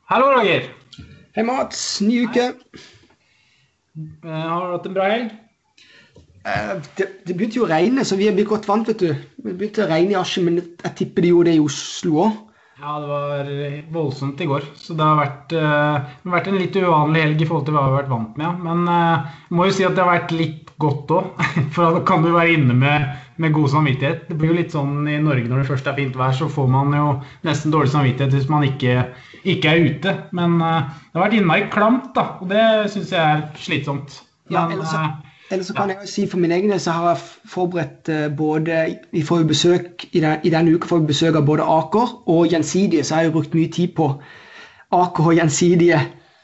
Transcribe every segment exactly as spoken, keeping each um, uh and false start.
Hallo, Roger. Hei Mats, ny uke. Eh, Har du hatt en bra helg? Eh, Det, det begynte jo å regne, så vi er blitt godt vant, vet du. Det begynte å regne i Asken, men jeg tipper det gjorde det i Oslo også. Ja, det var voldsomt i går, så det har vært, eh, det har vært en litt uvanlig helg i forhold til hva vi har vært vant med. Ja. Men eh, jeg må jo si at det har vært litt godt også, for da kan du være inne med, med god samvittighet. Det blir jo litt sånn i Norge når det først er fint vær, så får man jo nesten dårlig samvittighet hvis man ikke, ikke er ute. Men eh, det har vært innmari klamt da, og det synes jeg er slitsomt. Ja, Men, ellers, så- eh, ellers så kan jeg jo si for min egen del, så har jeg f- forberedt eh, både, vi får jo besøk, i, den, i denne uka får vi besøk av både Aker og Gjensidige, så jeg har jo brukt mye tid på Aker og Gjensidige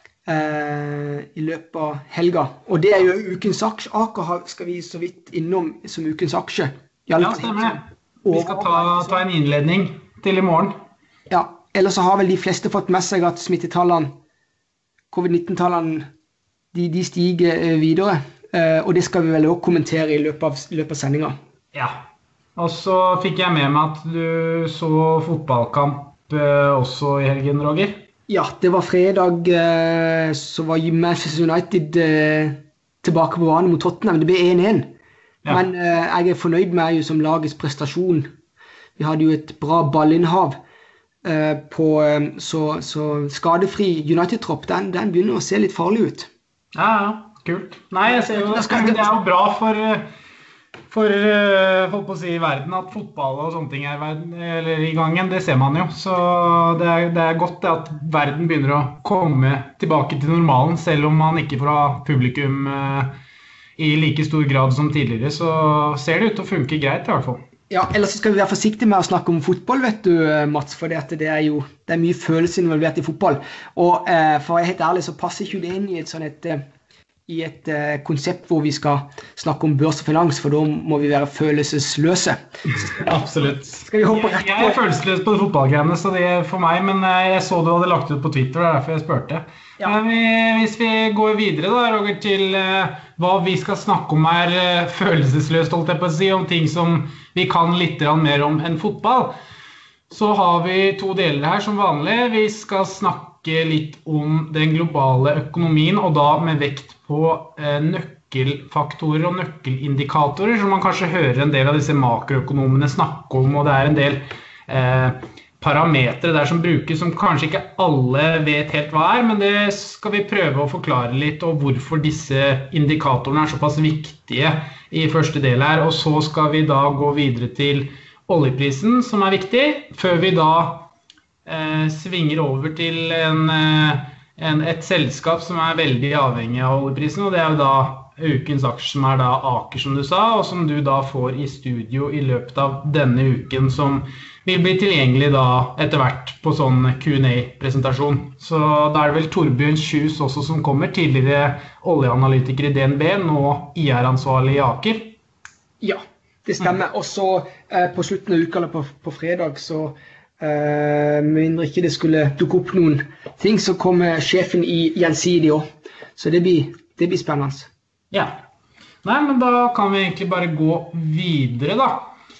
eh, i løpet av helga. Og det er jo ukens aksje. Aker har, skal vi så vidt innom som ukens aksje. I alle ja, fall stemmer det. sånn Vi skal ta, overordnet, ta en innledning til i morgen. Ja, ellers så har vel de fleste fått med seg at smittetallene, covid nitten-tallene, de, de stiger eh, videre. Eh, og det skal vi vel også kommentere i løpet av, løpet av sendinga. Ja, og så fikk jeg med meg at du så fotballkamp eh, også i helgen, Roger. Ja, det var fredag, eh, så var Manchester United eh, tilbake på banen mot Tottenham. Det ble én én. Ja. Men eh, jeg er fornøyd med jo som lagets prestasjon. Vi hadde jo et bra ballinnhav. eh, på, eh, så, så skadefri United-tropp, den, den begynner å se litt farlig ut. Ja, ja, kult. Nei, jeg ser jo Da det. skal- Det er jo bra for, eh, for eh, holdt på å si, verden at fotball og sånne ting er i verden, eller i gangen. Det ser man jo. Så det er, det er godt det at verden begynner å komme tilbake til normalen, selv om man ikke får ha publikum eh, i like stor grad som tidligere. Så ser det ut til å funke greit i hvert fall. Ja, ellers så skal vi være forsiktige med å snakke om fotball, vet du, Mats, for det, at det er jo det er mye følelser involvert i fotball. Og eh, for å være helt ærlig så passer ikke det inn i et, sånn et, eh, i et eh, konsept hvor vi skal snakke om børs og finans, for da må vi være følelsesløse. Absolutt. Skal vi hoppe rett Jeg er følelsesløs på de fotballgreiene, så det er for meg, men eh, jeg så du hadde lagt ut på Twitter, det er derfor jeg spurte. Ja. Men vi, hvis vi går videre da, Roger, til eh, hva vi skal snakke om er eh, følelsesløst, holdt jeg på å si, om ting som vi kan litt grann mer om enn fotball, så har vi to deler her som vanlig. Vi skal snakke litt om den globale økonomien, og da med vekt på eh, nøkkelfaktorer og nøkkelindikatorer, som man kanskje hører en del av disse makroøkonomene snakke om, og det er en del eh, parametre der som brukes som kanskje ikke alle vet helt hva er, men det skal vi prøve å forklare litt, og hvorfor disse indikatorene er såpass viktige i første del her. Og så skal vi da gå videre til oljeprisen, som er viktig, før vi da eh, svinger over til en, eh, en, et selskap som er veldig avhengig av oljeprisen, og det er jo da ukens aksje, som er da Aker, som du sa, og som du da får i studio i løpet av denne uken, som vil bli tilgjengelig da etter hvert på sånn Q and A-presentasjon. Så da er det vel Torbjørn Kjus også som kommer, tidligere oljeanalytiker i D N B, nå I R-ansvarlig i Aker. Ja, det stemmer. Og så eh, på slutten av uka, eller på, på fredag, så eh, med mindre ikke det skulle dukke opp noen ting, så kommer sjefen i Gjensidige også. Så det blir, det blir spennende. Ja. Nei, men da kan vi egentlig bare gå videre da.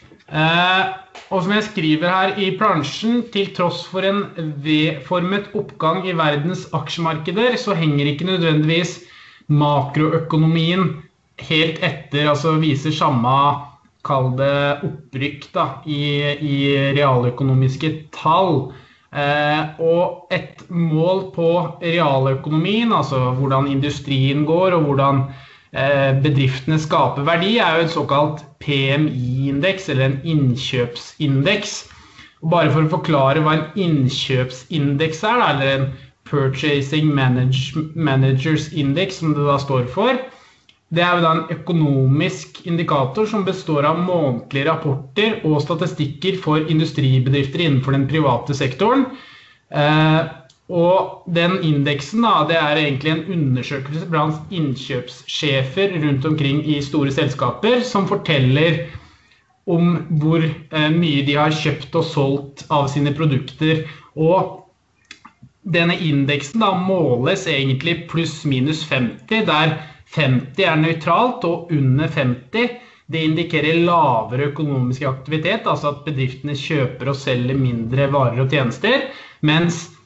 Eh, og som jeg skriver her i plansjen, til tross for en V-formet oppgang i verdens aksjemarkeder, så henger ikke nødvendigvis makroøkonomien helt etter, altså viser samme, kall det opprykk da, i, i realøkonomiske tall. Eh, og et mål på realøkonomien, altså hvordan industrien går og hvordan eh, bedriftene skaper verdi, er jo en såkalt P M I-indeks, eller en innkjøpsindeks. Og bare for å forklare hva en innkjøpsindeks er, da, eller en Purchasing Manage, Managers Index, som det da står for, det er jo da en økonomisk indikator som består av månedlige rapporter og statistikker for industribedrifter innenfor den private sektoren. Eh, og den indeksen da, det er egentlig en undersøkelse blant innkjøpssjefer rundt omkring i store selskaper, som forteller om hvor eh, mye de har kjøpt og solgt av sine produkter. Og denne indeksen da måles egentlig pluss minus femti, der femti er nøytralt, og under femti, det indikerer lavere økonomisk aktivitet, altså at bedriftene kjøper og selger mindre varer og tjenester, mens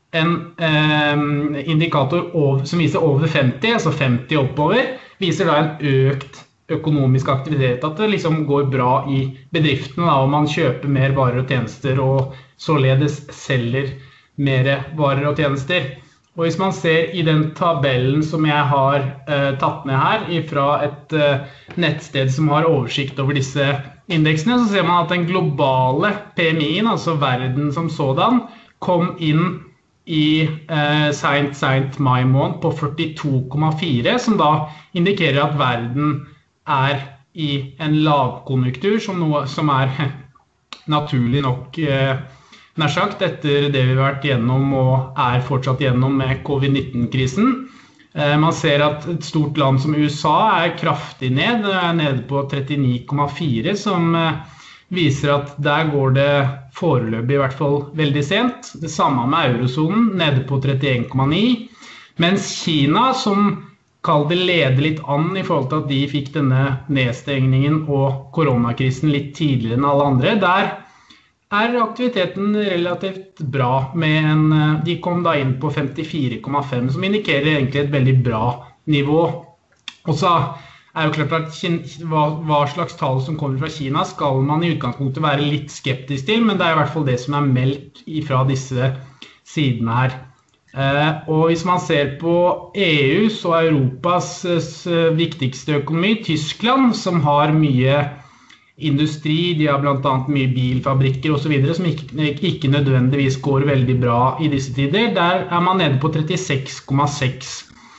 en eh, indikator over, som viser over femti, altså femti oppover, viser da en økt økonomisk aktivitet, at det liksom går bra i bedriftene, da, og man kjøper mer varer og tjenester, og således selger mer varer og tjenester. Og hvis man ser i den tabellen som jeg har eh, tatt ned her, fra et eh, nettsted som har oversikt over disse indeksene, så ser man at den globale P M I-en, altså verden som sådan, kom inn i eh, sent, sent mai måned på førtito komma fire, som da indikerer at verden er i en lavkonjunktur, som, noe, som er naturlig nok eh, nær sagt etter det vi har vært gjennom og er fortsatt gjennom med covid nitten-krisen. Eh, man ser at et stort land som U S A er kraftig ned, er nede på trettini komma fire, som eh, viser at der går det foreløpig i hvert fall veldig sent. Det samme med eurozonen, nede på trettien komma ni, mens Kina, som kall det leder litt an i forhold til at de fikk denne nedstengningen og koronakrisen litt tidligere enn alle andre, der er aktiviteten relativt bra, med en, de kom da inn på femtifire komma fem, som indikerer egentlig et veldig bra nivå. Og så er jo klart at hva, hva slags tall som kommer fra Kina skal man i utgangspunktet være litt skeptisk til, men det er i hvert fall det som er meldt fra disse sidene her. Eh, og hvis man ser på E U, så er Europas eh, viktigste økonomi, Tyskland, som har mye industri, de har blant annet mye bilfabrikker og så videre, som ikke, ikke nødvendigvis går veldig bra i disse tider. Der er man nede på trettiseks komma seks.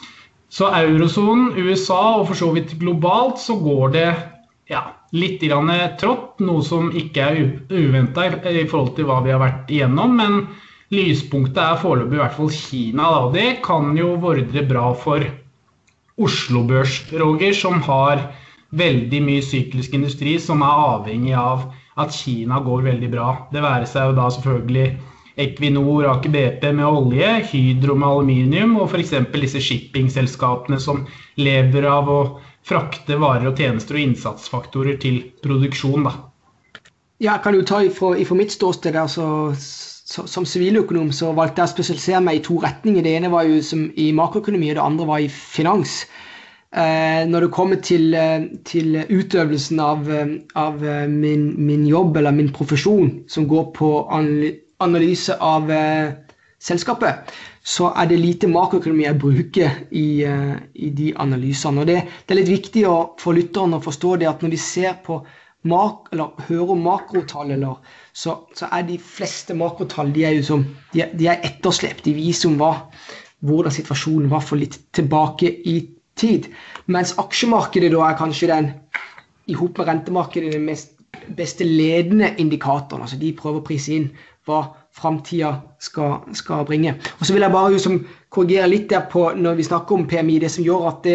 Så eurozonen, U S A og for så vidt globalt, så går det ja, litt grann trått, noe som ikke er uventet i forhold til hva vi har vært igjennom, men lyspunktet er foreløpig i hvert fall Kina, da. Det kan jo vordre bra for Oslo Børs, Roger, som har veldig mye syklisk industri som er avhengig av at Kina går veldig bra. Det værer seg jo da selvfølgelig Equinor, Aker B P med olje, Hydro med aluminium, og for eksempel disse shippingselskapene som lever av å frakte varer og tjenester og innsatsfaktorer til produksjon, da. Ja, jeg kan jo ta ifra, ifra mitt ståsted der, så, så, som siviløkonom så valgte jeg å spesialisere meg i to retninger. Det ene var jo som i makroøkonomi, og det andre var i finans. Eh, når det kommer til, til utøvelsen av, av min, min jobb eller min profesjon som går på analyse av eh, selskapet, så er det lite makroøkonomi jeg bruker i, uh, i de analysene. Og det, det er litt viktig å, for lytterne å forstå det at når de ser på mak, eller hører om makrotall, eller, så, så er de fleste makrotall de er, jo som, de er, de er etterslept. De viser om hva, hvordan situasjonen var for litt tilbake i tid. Mens aksjemarkedet da er kanskje den, i hop med rentemarkedet, den mest beste ledende indikatoren. Altså de prøver å prise inn hva fremtiden skal, skal bringe. Og så vil jeg bare liksom korrigere litt der på, når vi snakker om P M I, det som gjør at det,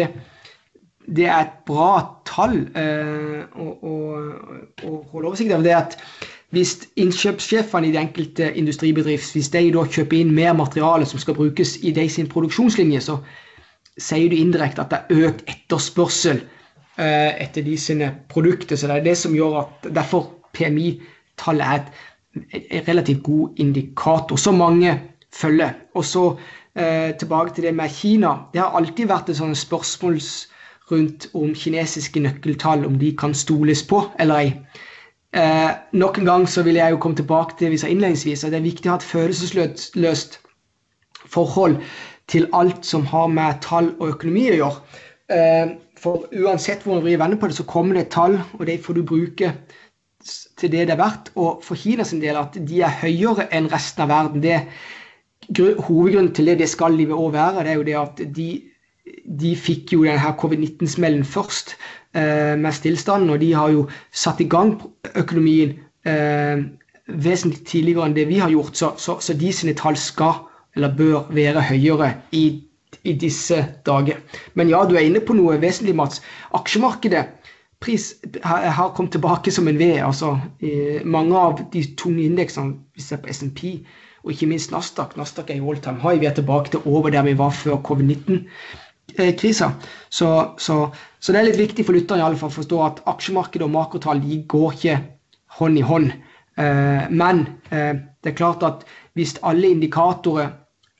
det er et bra tall eh, å, å, å holde oversikt av, det er at hvis innkjøpssjefene i de enkelte industribedrift, hvis de da kjøper inn mer materiale som skal brukes i de sin produksjonslinje, så sier du indirekte at det er økt etterspørsel eh, etter de sine produkter, så det er det som gjør at derfor P M I-tallet er et, et relativt god indikator, så mange følger. Og så eh, tilbake til det med Kina. Det har alltid vært et sånn spørsmål rundt om kinesiske nøkkeltall, om de kan stoles på eller ei. Eh, nok en gang så vil jeg jo komme tilbake til, hvis jeg innledningsvis, at det er viktig å ha et følelsesløst forhold til alt som har med tall og økonomi å gjøre. Eh, for uansett hvor vi vender på det, så kommer det et tall, og det får du bruke til det det er verdt. Og for Kina sin del at de er høyere enn resten av verden, det hovedgrunnen til det, det skal de også være, det er jo det at de, de fikk jo denne covid nitten-smellen først eh, med stillstanden, og de har jo satt i gang økonomien eh, vesentlig tidligere enn det vi har gjort, så, så, så de sine tall skal eller bør være høyere i, i disse dager. Men ja, du er inne på noe vesentlig, Mats. Aksjemarkedet pris, har kommet tilbake som en ved. Altså, eh, mange av de tunge indeksene, vi ser på S and P, og ikke minst Nasdaq. Nasdaq er i all time high. Vi er tilbake til over der vi var før covid nitten-krisa. Så, så, så det er litt viktig for lytterne i alle fall å forstå at aksjemarkedet og makrotall, de går ikke hånd i hånd. Eh, men eh, det er klart at hvis alle indikatorer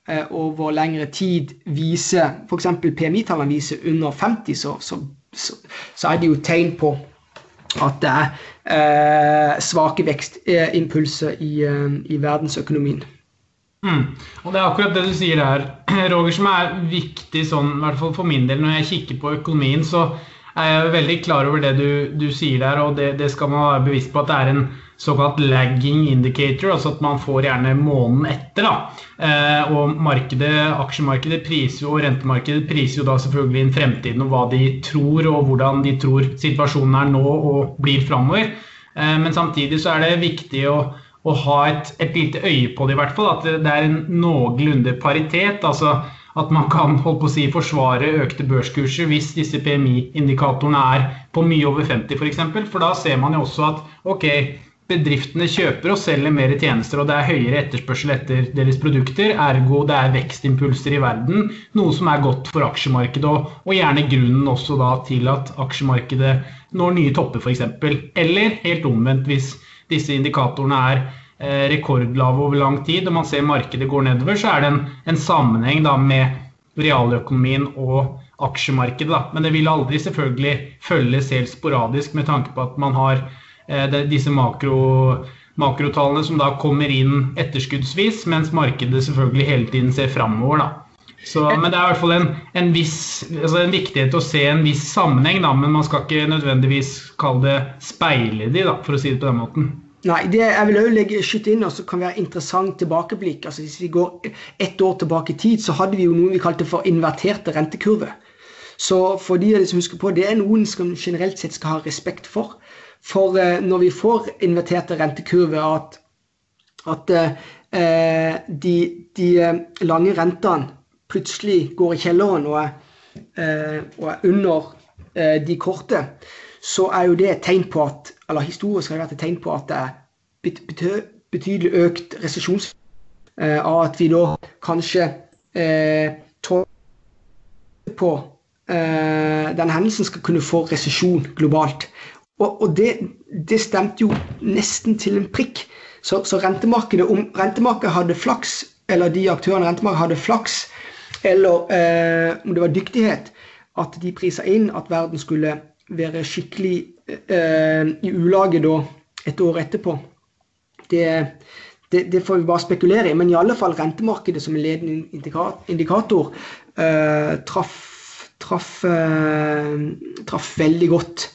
eh, over lengre tid viser, for eksempel P M I-tallene viser under femti, så, så, så, så er det jo tegn på at det er eh, svake vekstimpulser i, eh, i verdensøkonomien. Mm. Og det er akkurat det du sier der, Roger, som er viktig sånn, i hvert fall for min del, når jeg kikker på økonomien, så er jeg veldig klar over det du, du sier der, og det, det skal man være bevisst på at det er en såkalt lagging indicator, altså at man får gjerne måneden etter da. Eh, og markedet, aksjemarkedet priser jo, og rentemarkedet priser jo da selvfølgelig inn fremtiden og hva de tror, og hvordan de tror situasjonen er nå og blir fremover. Eh, men samtidig så er det viktig å, å ha et, et lite øye på det i hvert fall, at det, det er en noenlunde paritet, altså at man kan holde på å si, forsvare økte børskurser hvis disse P M I-indikatorene er på mye over femti for eksempel, for da ser man jo også at ok, bedriftene kjøper og selger mer tjenester, og det er høyere etterspørsel etter deres produkter, ergo det er vekstimpulser i verden, noe som er godt for aksjemarkedet, og, og gjerne grunnen også da til at aksjemarkedet når nye topper for eksempel, eller helt omvendt hvis disse indikatorene er eh, rekordlave over lang tid, og man ser markedet går nedover, så er det en, en sammenheng da med realøkonomien og aksjemarkedet da. Men det vil aldri selvfølgelig følges helt sporadisk med tanke på at man har Det, disse makro, makrotallene som da kommer inn etterskuddsvis, mens markedet selvfølgelig hele tiden ser fremover da. Så, men det er i hvert fall en, en, viss, altså en viktighet å se en viss sammenheng da, men man skal ikke nødvendigvis kalle det speiledig da, for å si det på den måten. Nei, det jeg vil også legge skytte inn, og så kan være interessant tilbakeblikk. Altså hvis vi går ett år tilbake i tid, så hadde vi jo noe vi kalte for inverterte rentekurver. Så for de som husker på, det er noen som generelt sett skal ha respekt for. For eh, når vi får inverterte rentekurver, at, at eh, de, de lange rentene plutselig går i kjelleren og er, eh, og er under eh, de korte, så er jo det et tegn på at, eller historisk har det vært et tegn på at det er betydelig økt resesjons, eh, av at vi da kanskje eh, tåler på eh, den hendelsen skal kunne få resesjon globalt. Og, og det, det stemte jo nesten til en prikk. Så, så rentemarkedet, om rentemarkedet hadde flaks, eller de aktørene rentemarkedet hadde flaks, eller eh, om det var dyktighet, at de priset inn at verden skulle være skikkelig eh, i ulaget da, et år etterpå. Det, det, det får vi bare spekulere i, men i alle fall rentemarkedet som en ledende indikator eh, traff, traff, eh, traff veldig godt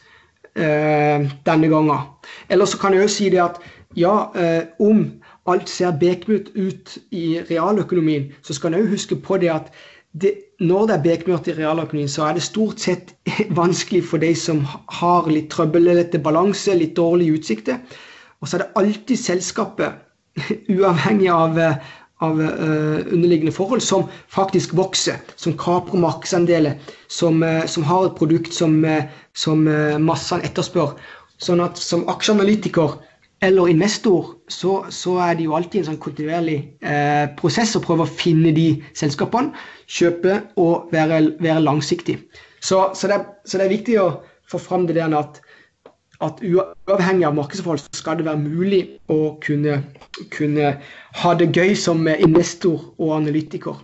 Uh, denne gangen. Eller så kan jeg jo si det at ja, uh, om alt ser bekmørkt ut i realøkonomien, så skal jeg jo huske på det at det, når det er bekmørkt i realøkonomien, så er det stort sett vanskelig for de som har litt trøbbelete balanse, litt dårlige utsikter. Og så er det alltid selskapet, uavhengig av av uh, underliggende forhold, som faktisk vokser, som kaprer markedsandeler, som, uh, som har et produkt som, uh, som uh, massene etterspør. Sånn at som aksjeanalytiker eller investor, så, så er det jo alltid en sånn kontinuerlig uh, prosess å prøve å finne de selskapene, kjøpe og være, være langsiktig. Så, så, det er, så det er viktig å få frem det der at at uavhengig av markedsforhold så skal det være mulig å kunne, kunne ha det gøy som investor og analytiker.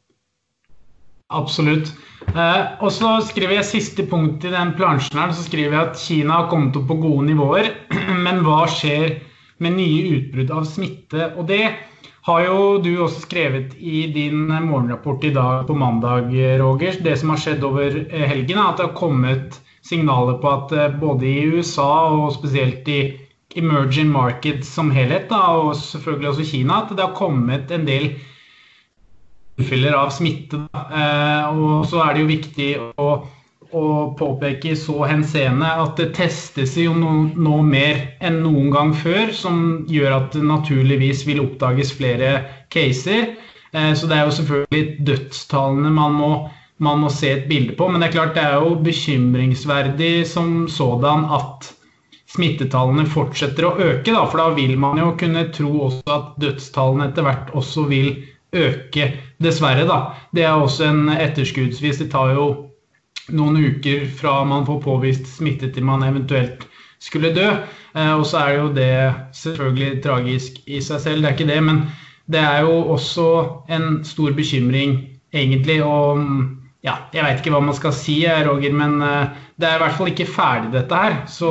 Absolutt. Eh, og så skriver jeg siste punkt i den plansjen her, så skriver jeg at Kina har kommet opp på gode nivåer, men hva skjer med nye utbrudd av smitte? Og det har jo du også skrevet i din morgenrapport i dag på mandag, Roger. Det som har skjedd over helgen er at det har kommet signaler på at både i U S A og spesielt i emerging markets som helhet, da, og selvfølgelig også Kina, at det har kommet en del tilfeller av smitte. Eh, og så er det jo viktig å, å påpeke i så henseende at det testes jo nå, nå mer enn noen gang før, som gjør at det naturligvis vil oppdages flere caser. Eh, så det er jo selvfølgelig dødstallene man må man må se et bilde på, men det er klart det er jo bekymringsverdig som sådan at smittetallene fortsetter å øke, da, for da vil man jo kunne tro også at dødstallene etter hvert også vil øke, dessverre da. Det er også en etterskuddsvis, det tar jo noen uker fra man får påvist smitte til man eventuelt skulle dø, og så er jo det selvfølgelig tragisk i seg selv, det er ikke det, men det er jo også en stor bekymring egentlig, og ja, jeg vet ikke hva man skal si, Roger, men det er i hvert fall ikke ferdig dette her, så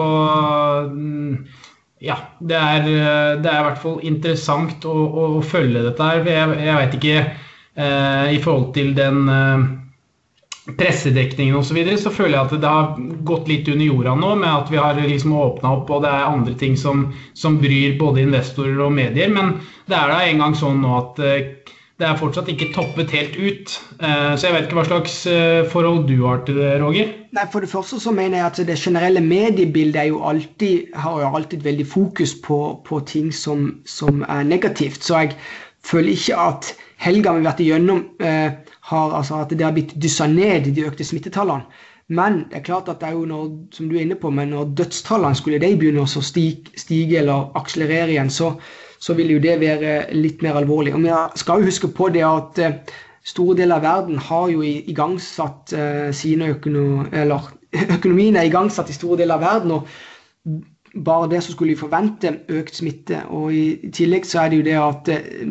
ja, det er, det er i hvert fall interessant å, å følge dette her. Jeg, jeg vet ikke, eh, i forhold til den eh, pressedekningen og så videre, så føler jeg at det har gått litt under jorda nå, med at vi har liksom åpnet opp, og det er andre ting som, som bryr både investorer og medier, men det er da en gang sånn nå at eh, det er fortsatt ikke toppet helt ut. Så jeg vet ikke hva slags forhold du har til det, Roger? Nei, for det første så mener jeg at det generelle mediebildet er jo alltid, har jo alltid veldig fokus på, på ting som, som er negativt. Så jeg føler ikke at helga vi har vært igjennom eh, har, altså at det har blitt dysset ned de økte smittetallene. Men det er klart at det er jo når, som du er inne på, men når dødstallene skulle de begynne å stige, stige eller akselerere igjen, så så vil jo det være litt mer alvorlig. Og vi skal jo huske på det at store deler av verden har jo igangsatt sine økonomi, eller økonomien er igangsatt i store deler av verden, og bare det så skulle vi forvente økt smitte. Og i tillegg så er det jo det at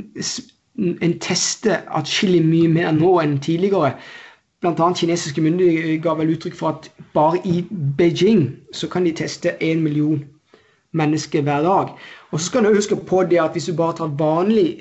en tester atskillig mye mer nå enn tidligere. Blant annet kinesiske myndigheter ga vel uttrykk for at bare i Beijing så kan de teste en million mennesker hver dag. Og så skal du huske på det at hvis du bare tar vanlig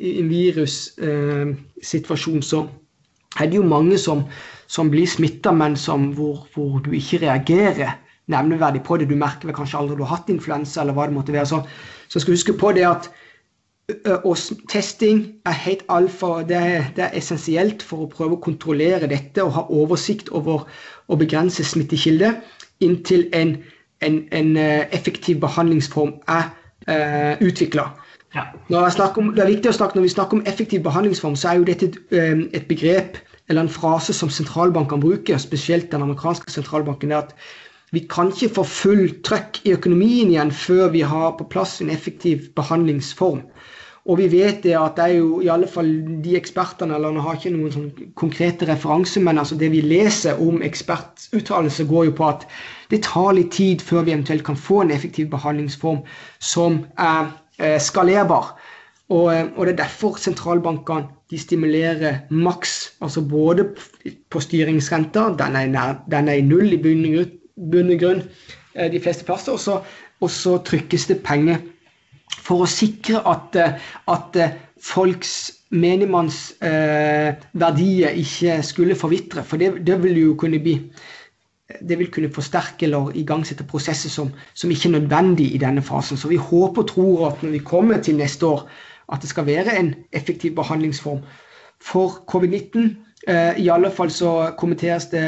virussituasjon, eh, så er det jo mange som, som blir smittet, men som, hvor, hvor du ikke reagerer nevneverdig på det. Du merker vel kanskje aldri du har hatt influensa, eller hva det måtte være. Så, så skal du huske på det at og testing er helt alfa, det er, det er essensielt for å prøve å kontrollere dette og ha oversikt over å begrense smittekilder inntil en En, en effektiv behandlingsform er uh, utviklet. Ja. Når jeg snakker om, det er viktig å snakke, når vi snakker om effektiv behandlingsform, så er jo dette et, um, et begrep eller en frase som sentralbankene bruker, spesielt den amerikanske sentralbanken, er at vi kan ikke få full trøkk i økonomien igjen før vi har på plass en effektiv behandlingsform. Og vi vet det at det er jo i alle fall de eksperterne, eller nå har ikke noen sånn konkrete referanser, men altså det vi leser om ekspertuttalelser går jo på at det tar litt tid før vi eventuelt kan få en effektiv behandlingsform som er eh, skalerbar. Og, og det er derfor sentralbankene de stimulerer maks, altså både på styringsrenta, den er, nær, den er i null i bunn og grunn eh, de fleste plasser, og så, og så trykkes det penger for å sikre at, at folks menigmanns eh, verdier ikke skulle forvitre, for det, det vil jo kunne bli, det vil kunne forsterke eller igangsette prosesser som, som ikke er nødvendig i denne fasen. Så vi håper og tror at når vi kommer til neste år, at det skal være en effektiv behandlingsform for covid nitten. Eh, I alle fall så kommenteres det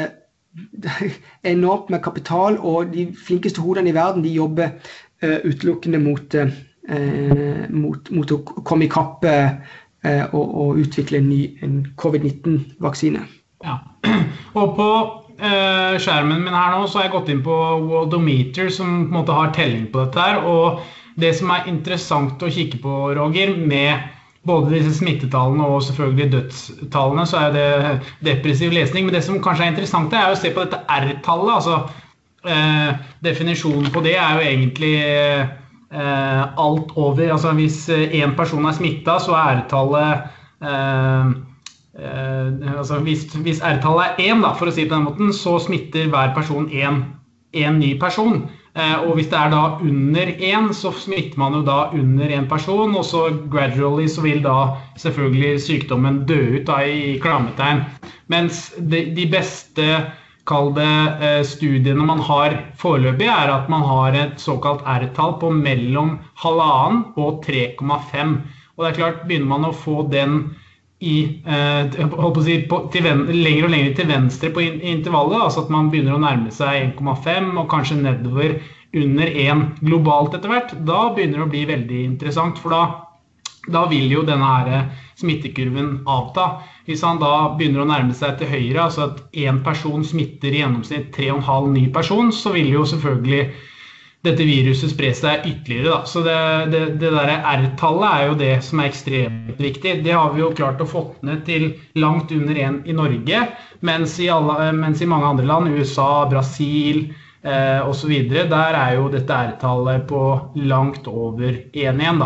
enormt med kapital, og de flinkeste hodene i verden, de jobber eh, utelukkende mot eh, Eh, mot, mot å komme i kapp eh, og, og utvikle en ny en covid nitten-vaksine. Ja, og på eh, skjermen min her nå så har jeg gått inn på Worldometer som på en måte har telling på dette her, og det som er interessant å kikke på, Roger, med både disse smittetallene og selvfølgelig dødstallene, så er det depressiv lesning, men det som kanskje er interessant er å se på dette R-tallet, altså eh, definisjonen på det er jo egentlig eh, Uh, alt over, altså hvis en person er smittet, så er R-tallet uh, uh, altså hvis, hvis R-tallet er én da, for å si på den måten, så smitter hver person en, en ny person, uh, og hvis det er da under én, så smitter man jo da under en person, og så gradually så vil da selvfølgelig sykdommen dø ut da i klammetegn, mens de, de beste kall det studiene man har foreløpig er at man har et såkalt R-tall på mellom halvannen og tre komma fem. Og det er klart, begynner man å få den i, eh, holdt på å si, på, til ven, lenger og lenger til venstre på intervallet, altså at man begynner å nærme seg en komma fem og kanskje nedover under én globalt etter hvert, da begynner det å bli veldig interessant, for da, da vil jo denne her smittekurven avta. Hvis han da begynner å nærme seg til høyre, altså at en person smitter i gjennomsnitt tre komma fem ny person, så vil jo selvfølgelig dette viruset spre seg ytterligere da. Så det, det, det der R-tallet er jo det som er ekstremt viktig. Det har vi jo klart å få ned til langt under én i Norge, mens i, alle, mens i mange andre land, U S A, Brasil eh, og så videre, der er jo dette R-tallet på langt over én igjen da.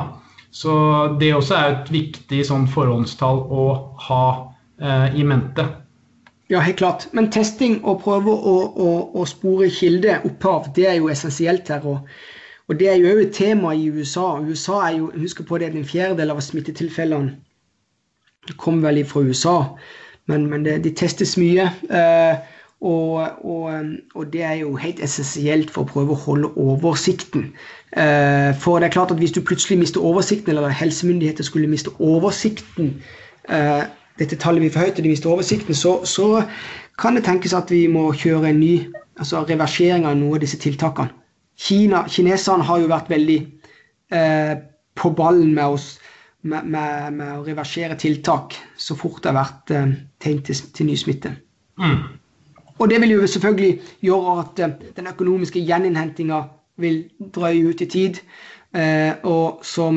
Så det også er et viktig sånn forhåndstall å ha eh, i mente. Ja, helt klart. Men testing og prøve å, å, å spore kilde, opphav, det er jo essensielt her. Og, og det er jo et tema i U S A. U S A er jo, husk på det, en fjerdedel av smittetilfellene kom vel fra U S A. Men, men det, de testes mye. Eh, Og, og, og det er jo helt essensielt for å prøve å holde oversikten. Eh, for det er klart at hvis du plutselig mister oversikten, eller helsemyndigheter skulle miste oversikten, eh, dette tallet blir for høyt, og de mister oversikten, så, så kan det tenkes at vi må kjøre en ny altså reversering av noen av disse tiltakene. Kina, kineserne har jo vært veldig eh, på ballen med oss, med, med, med å reversere tiltak så fort det har vært eh, tegn til, til ny smitte. Mm. Og det vil jo selvfølgelig gjøre at den økonomiske gjeninnhentingen vil drøye ut i tid, og som,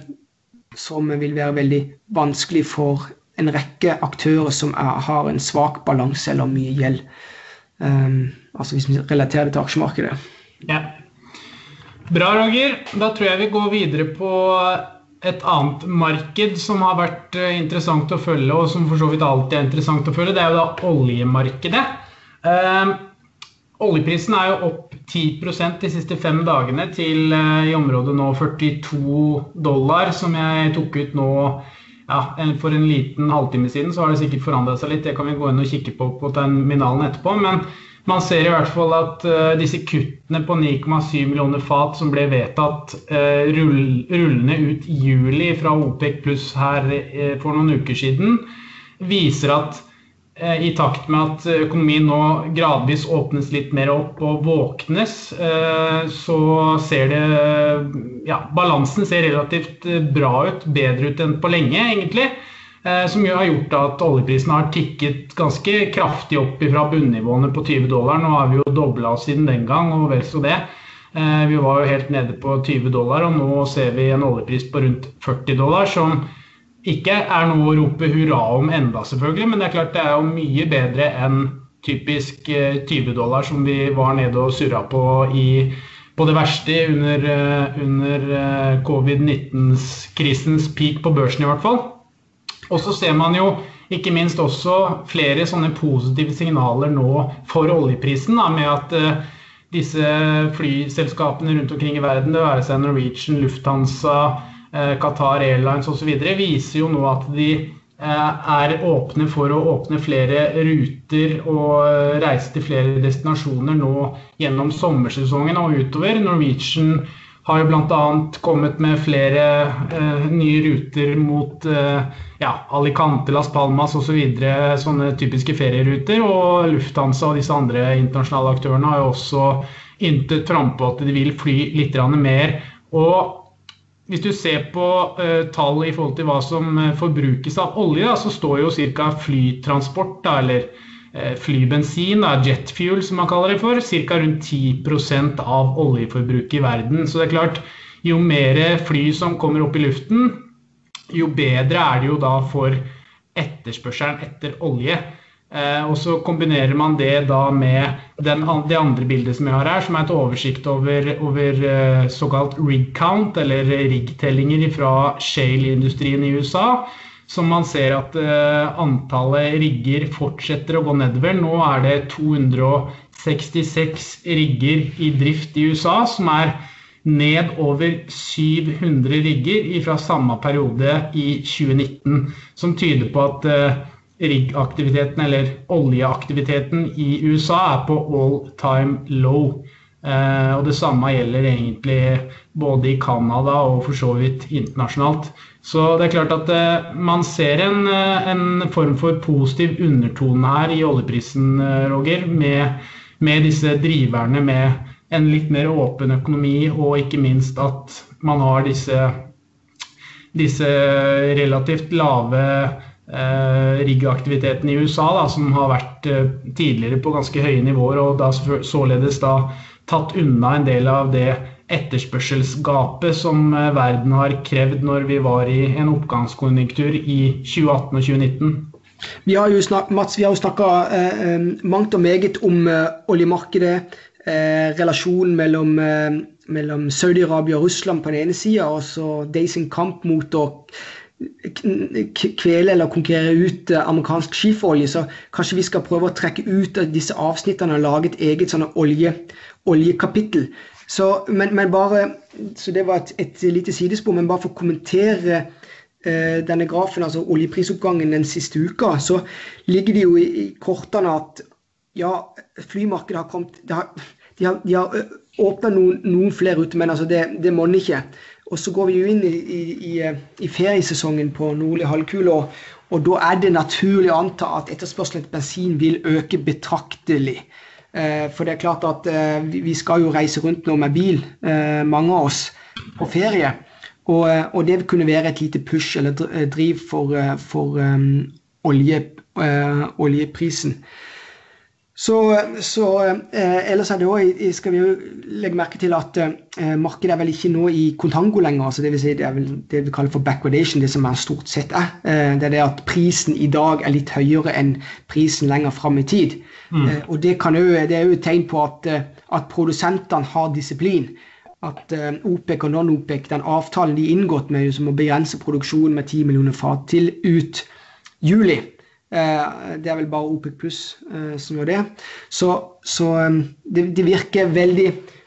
som vil være veldig vanskelig for en rekke aktører som er, har en svak balanse eller mye gjeld. Um, altså hvis vi relaterer det til aksjemarkedet. Ja. Bra, Roger. Da tror jeg vi går videre på et annet marked som har vært interessant å følge, og som for så vidt alltid er interessant å følge. Det er jo da oljemarkedet. Uh, oljeprisen er jo opp ti prosent de siste fem dagene til uh, i området nå førtito dollar, som jeg tok ut nå ja, for en liten halvtime siden, så har det sikkert forandret seg litt. Det kan vi gå inn og kikke på på terminalen etterpå, men man ser i hvert fall at uh, disse kuttene på ni komma syv millioner fat som ble vedtatt uh, rull, rullende ut i juli fra OPEC pluss her uh, for noen uker siden, viser at i takt med at økonomien nå gradvis åpnes litt mer opp og våknes, så ser det, ja, balansen ser relativt bra ut, bedre ut enn på lenge egentlig, som jo har gjort at oljeprisen har tikket ganske kraftig opp fra bunnivåene på tyve dollar. Nå har vi jo doblet oss siden den gang, og vel så det. Vi var jo helt nede på tyve dollar, og nå ser vi en oljepris på rundt førti dollar, som ikke er noe å rope hurra om enda selvfølgelig, men det er klart det er jo mye bedre enn typisk tyve dollar som vi var nede og surret på i, på det verste under, under covid nitten-krisens peak på børsen i hvert fall. Og så ser man jo ikke minst også flere sånne positive signaler nå for oljeprisen, da, med at uh, disse flyselskapene rundt omkring i verden, det være seg Norwegian, Lufthansa, Qatar Airlines og så videre, viser jo nå at de er åpne for å åpne flere ruter og reise til flere destinasjoner nå gjennom sommersesongen og utover. Norwegian har jo blant annet kommet med flere uh, nye ruter mot uh, ja, Alicante, Las Palmas og så videre, sånne typiske ferieruter, og Lufthansa og disse andre internasjonale aktørene har jo også yntet frem på at de vil fly litt mer, og hvis du ser på uh, tall i forhold til hva som uh, forbrukes av olje, da, så står jo cirka flytransport, da, eller uh, flybensin, da, jet fuel som man kaller det for, cirka rundt ti prosent av oljeforbruket i verden. Så det er klart, jo mer fly som kommer opp i luften, jo bedre er det jo da for etterspørselen etter olje. Eh, og så kombinerer man det da med den, det andre bildet som jeg har her, som er et oversikt over, over uh, såkalt rig count, eller rig-tellinger fra shale-industrien i U S A, som man ser at uh, antallet rigger fortsetter å gå nedover. Nå er det to hundre sekstiseks rigger i drift i U S A, som er ned over syv hundre rigger fra samme periode i tjue nitten, som tyder på at uh, riggaktiviteten eller oljeaktiviteten i U S A er på all-time low. Eh, og det samme gjelder egentlig både i Canada og for så vidt internasjonalt. Så det er klart at eh, man ser en, en form for positiv undertone her i oljeprisen, Roger, med, med disse driverne med en litt mer åpen økonomi, og ikke minst at man har disse, disse relativt lave Eh, riggaktiviteten i U S A, da, som har vært eh, tidligere på ganske høye nivåer, og da således da tatt unna en del av det etterspørselsgapet som eh, verden har krevd når vi var i en oppgangskonjunktur i tjue atten og tjue nitten. Vi har jo snak, Mats, vi har jo snakket eh, mangt og meget om eh, oljemarkedet, eh, relasjonen mellom, eh, mellom Saudi-Arabia og Russland på den ene siden, og så de sin kamp mot å kvele eller konkurrere ut amerikansk skiferolje, så kanskje vi skal prøve å trekke ut av disse avsnittene og lage et eget sånne olje, oljekapittel. Så, men, men bare, så det var et, et lite sidespor, men bare for å kommentere eh, denne grafen, altså oljeprisoppgangen den siste uka, så ligger det jo i, i kortene at ja, flymarkedet har kommet, det har, de har, de har åpnet noen, noen flere ute, men altså det, det må ikke. Og så går vi jo inn i, i, i feriesesongen på nordlig halvkule, og, og da er det naturlig å anta at etterspørselen etter bensin vil øke betraktelig. Eh, for det er klart at eh, vi skal jo reise rundt nå med bil, eh, mange av oss, på ferie. Og, og det vil kunne være et lite push eller driv for, for um, olje, uh, oljeprisen. Så, så eh, ellers er det også, skal vi jo legge merke til at eh, markedet er vel ikke nå i kontango lenger, altså det vil si det er vel det vi kaller for backwardation, det som er stort sett er. Eh, det er det at prisen i dag er litt høyere enn prisen lenger frem i tid. Mm. Eh, og det, kan jo, det er jo et tegn på at, at produsentene har disiplin. At eh, OPEC og non-OPEC, den avtalen de inngått med som å begrense produksjonen med ti millioner fat til ut juli, det er vel bare OPEC Plus som gjør det. Så, så det, det virker veldig,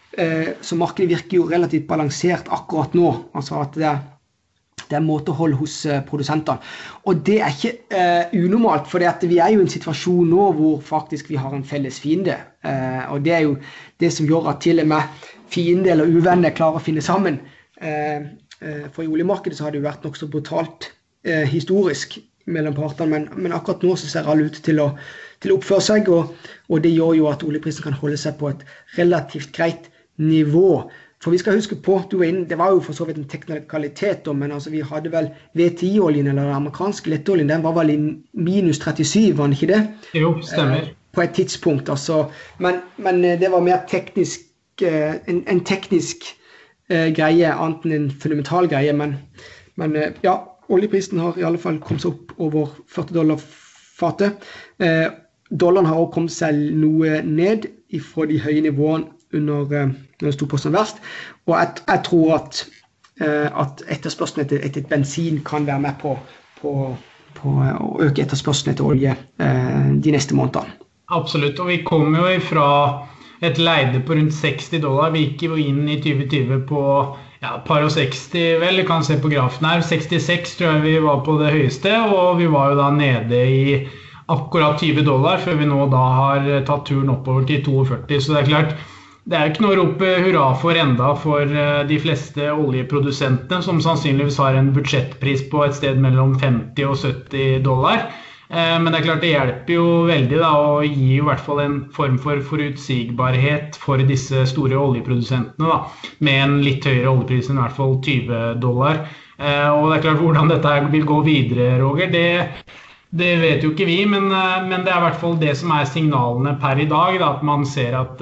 så markedet virker jo relativt balansert akkurat nå. Altså at det er, det er måtehold hos produsentene. Og det er ikke uh, unormalt, for vi er jo i en situasjon nå hvor faktisk vi har en felles fiende. Uh, og det er jo det som gjør at til og med fiende eller uvenner klarer å finne sammen. Uh, uh, for i oljemarkedet så har det jo vært nok så brutalt uh, historisk mellom partene, men, men akkurat nå så ser alle ut til å, til å oppføre seg, og, og det gjør jo at oljeprisen kan holde seg på et relativt greit nivå. For vi skal huske på, du var inne, det var jo for så vidt en teknikalitet, men altså vi hadde vel V T I-oljen, eller den amerikanske lettoljen, den var vel i minus trettisju, var den ikke det? Jo, stemmer. Eh, på et tidspunkt, altså. Men, men det var mer teknisk, eh, en, en teknisk eh, greie, annet enn en fundamental greie, men, men eh, ja, oljeprisen har i alle fall kommet seg opp over førti dollar fatet. Eh, dollaren har også kommet seg noe ned fra de høye nivåene under, eh, når det stod på som verst. Og jeg, jeg tror at, eh, at etterspørselen etter, etter bensin kan være med på, på, på å øke etterspørselen etter olje eh, de neste månedene. Absolutt, og vi kommer jo fra et leide på rundt seksti dollar. Vi gikk jo inn i tjue tjue på ja, par og seksti, vel, vi kan se på grafen her, sekstiseks tror jeg vi var på det høyeste, og vi var jo da nede i akkurat tjue dollar, før vi nå da har tatt turen oppover til førti to, så det er klart, det er ikke noe å rope hurra for enda for de fleste oljeprodusentene, som sannsynligvis har en budsjettpris på et sted mellom femti og sytti dollar. Men det er klart det hjelper jo veldig da, og gir jo i hvert fall en form for forutsigbarhet for disse store oljeprodusentene da, med en litt høyere oljepris enn i hvert fall tjue dollar. Og det er klart hvordan dette vil gå videre, Roger, det, det vet jo ikke vi, men, men det er i hvert fall det som er signalene per i dag, da, at man ser at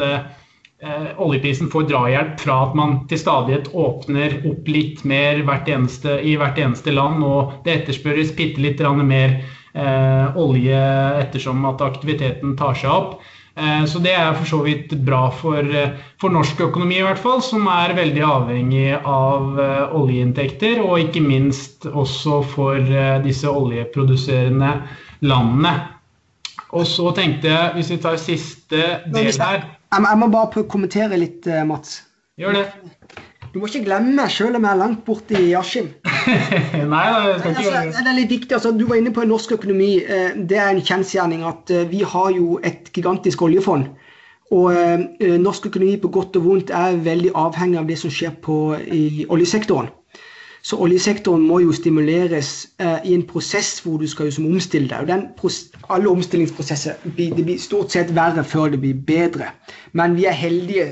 eh, oljeprisen får drahjelp fra at man til stadighet åpner opp litt mer hvert eneste, i hvert eneste land, og det etterspørres bitte litt mer Eh, olje ettersom at aktiviteten tar seg opp. Eh, så det er for så vidt bra for, for norsk økonomi i hvert fall, som er veldig avhengig av eh, oljeinntekter, og ikke minst også for eh, disse oljeproduserende landene. Og så tenkte jeg, hvis vi tar siste del her... Jeg må bare kommentere litt, Mats. Gjør det. Du må ikke glemme meg selv om jeg er langt borte i Askim. Nei, det skal ikke gjøre det. Det er litt viktig, altså, du var inne på en norsk økonomi. Det er en kjensgjerning at vi har jo et gigantisk oljefond. Og norsk økonomi på godt og vondt er veldig avhengig av det som skjer på, i oljesektoren. Så oljesektoren må jo stimuleres i en prosess hvor du skal jo som omstille deg. Og den, alle omstillingsprosesser det blir stort sett verre før det blir bedre. Men vi er heldige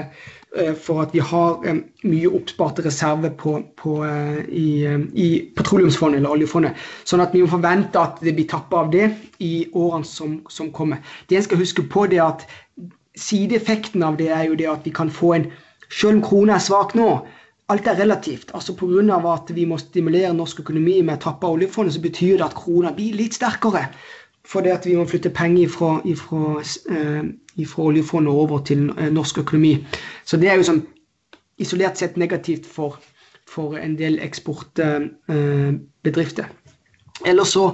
for at vi har um, mye oppsparte reserver på, på, uh, i, um, i petroleumsfondet eller oljefondet, sånn at vi må forvente at det blir tappet av det i årene som, som kommer. Det jeg skal huske på det at sideeffekten av det er jo det at vi kan få en, selv om kronen er svak nå, alt er relativt, altså på grunn av at vi må stimulere norsk økonomi med tappet av oljefondet, så betyr det at kronen blir litt sterkere, for det at vi må flytte penger fra, fra, uh, fra oljefondet over til uh, norsk økonomi. Så det er jo sånn isolert sett negativt for, for en del eksportbedrifter. Ellers så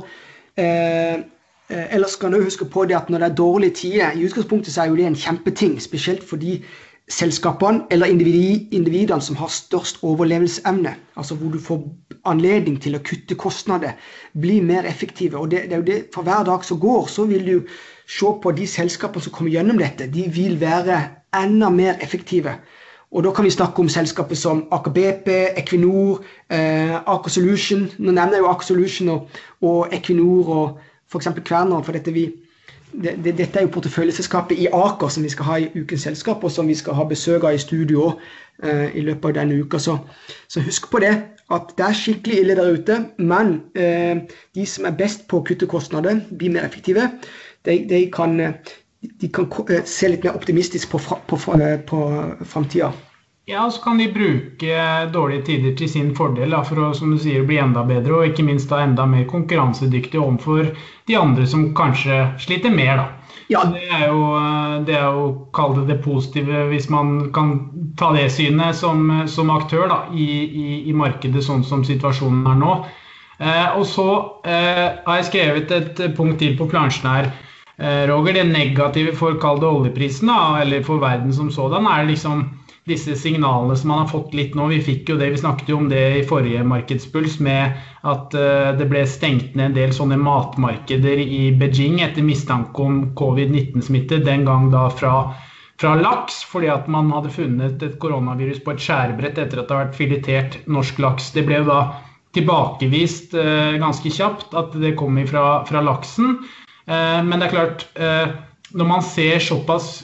eh, ellers kan du huske på det at når det er dårlige tider, i utgangspunktet så er jo det en kjempeting, spesielt for de selskapene eller individene som har størst overlevelsesevne, altså hvor du får anledning til å kutte kostnader, bli mer effektive. Og det, det er jo det, for hver dag som går, så vil du se på de selskapene som kommer gjennom dette, de vil være enda mer effektive. Og da kan vi snakke om selskaper som Aker B P, Equinor, eh, Aker Solution, nå nevner jeg jo Aker Solution og, og Equinor og for eksempel Kværner, for dette vi Det, det, dette er jo porteføljeselskapet i Aker som vi skal ha i ukens selskap, og som vi skal ha besøk av i studio uh, i løpet av denne uka. Så, så husk på det, at det er skikkelig ille der ute, men uh, de som er best på å kutte kostnader, blir mer effektive, de, de kan, de kan uh, se litt mer optimistisk på, fra, på, på, på fremtiden. Ja, så kan de bruke dårlige tider til sin fordel, da, for å, som du sier, bli enda bedre, og ikke minst da enda mer konkurransedyktig overfor de andre som kanskje sliter mer. Da. Ja. Det er jo, det er jo kall det det positive, hvis man kan ta det synet som, som aktør da, i, i, i markedet, sånn som situasjonen er nå. Eh, og så eh, har jeg skrevet et punkt til på plansjen her, eh, Roger. Det negative for kall det oljeprisen, da, eller for verden som sådan, er liksom disse signalene som man har fått litt nå. Vi fikk jo det, vi snakket jo om det i forrige markedspuls, med at uh, det ble stengt ned en del sånne matmarkeder i Beijing etter mistanke om covid nitten smitte, den gang da fra, fra laks, fordi at man hadde funnet et koronavirus på et skjærbrett etter at det har vært filetert norsk laks. Det ble jo da tilbakevist uh, ganske kjapt at det kom fra, fra laksen, uh, men det er klart uh, når man ser såpass